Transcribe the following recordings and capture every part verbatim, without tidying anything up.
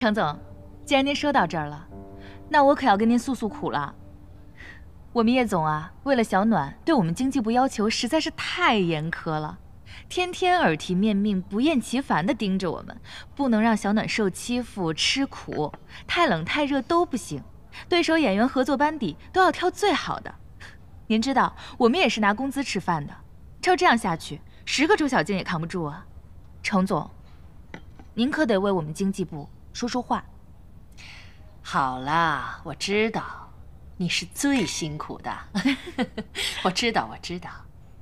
程总，既然您说到这儿了，那我可要跟您诉诉苦了。我们叶总啊，为了小暖，对我们经济部要求实在是太严苛了，天天耳提面命、不厌其烦地盯着我们，不能让小暖受欺负、吃苦，太冷太热都不行。对手演员、合作班底都要挑最好的。您知道，我们也是拿工资吃饭的，照这样下去，十个周小静也扛不住啊。程总，您可得为我们经济部说说话。 好啦，我知道，你是最辛苦的，我知道，我知道。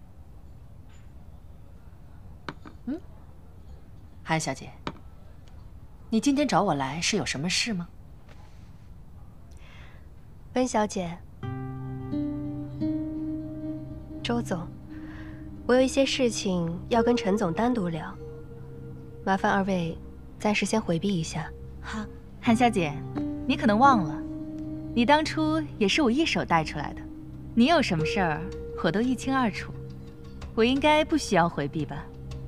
嗯，韩小姐，你今天找我来是有什么事吗？ 温小姐，周总，我有一些事情要跟陈总单独聊，麻烦二位暂时先回避一下。 好，韩小姐，你可能忘了，你当初也是我一手带出来的，你有什么事儿我都一清二楚，我应该不需要回避吧？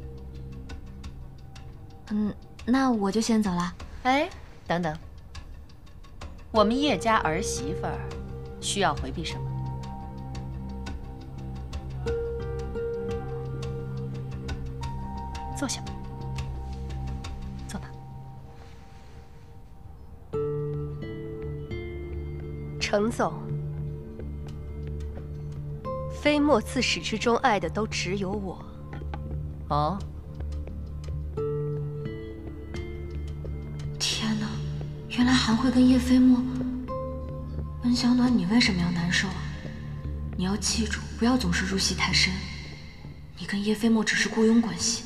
嗯，那我就先走了。 哎，等等，我们叶家儿媳妇儿需要回避什么？坐下吧，坐吧。 程总，飞墨自始至终爱的都只有我。 哦， 天哪，原来韩慧跟叶飞墨……温小暖，你为什么要难受啊？你要记住，不要总是入戏太深。你跟叶飞墨只是雇佣关系。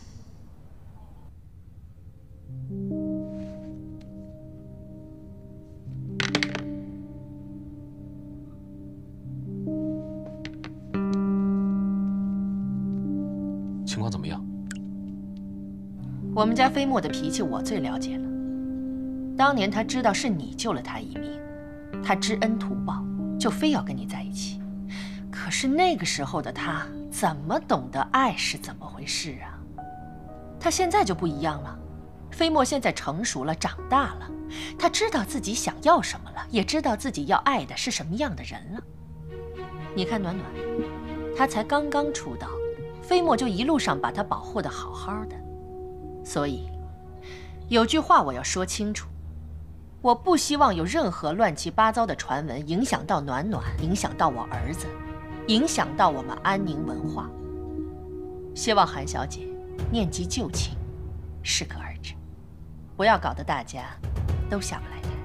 情况怎么样？ 我们家飞墨的脾气我最了解了。当年他知道是你救了他一命，他知恩图报，就非要跟你在一起。可是那个时候的他怎么懂得爱是怎么回事啊？他现在就不一样了。飞墨现在成熟了，长大了，他知道自己想要什么了，也知道自己要爱的是什么样的人了。你看暖暖，他才刚刚出道，飞墨就一路上把他保护得好好的。所以，有句话我要说清楚，我不希望有任何乱七八糟的传闻影响到暖暖，影响到我儿子，影响到我们安宁文化。希望韩小姐念及旧情，适可而止，不要搞得大家都下不来台。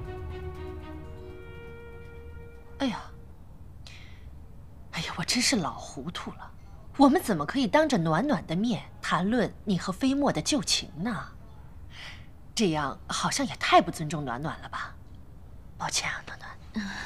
哎呀，哎呀，我真是老糊涂了。我们怎么可以当着暖暖的面谈论你和飞墨的旧情呢？这样好像也太不尊重暖暖了吧？抱歉啊，暖暖。